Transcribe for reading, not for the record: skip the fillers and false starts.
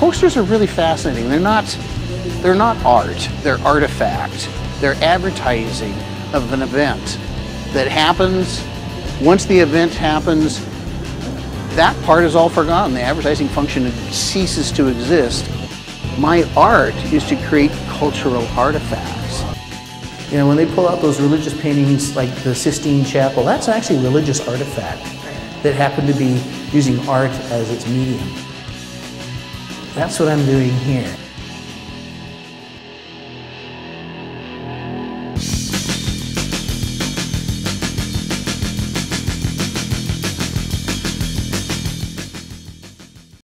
Posters are really fascinating. They're not art, they're artifact. They're advertising of an event that happens. Once the event happens, that part is all forgotten. The advertising function ceases to exist. My art is to create cultural artifacts. You know, when they pull out those religious paintings like the Sistine Chapel, that's actually a religious artifact that happened to be using art as its medium. That's what I'm doing here.